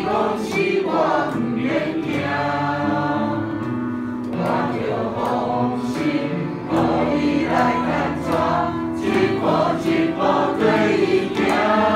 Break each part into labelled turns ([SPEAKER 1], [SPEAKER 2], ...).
[SPEAKER 1] 讲是我不免惊，我着放心，互伊来牵带，一步一步对伊行。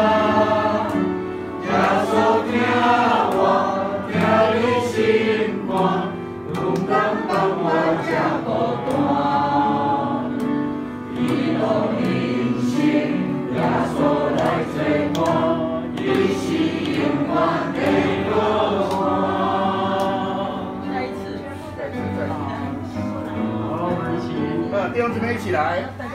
[SPEAKER 1] 耶稣听我，听你心肝，勇敢放我这孤单。一路人生，耶稣来做伴，伊是永远的乐伴。
[SPEAKER 2] 再一次，好，我们一起，弟兄姊妹一起来。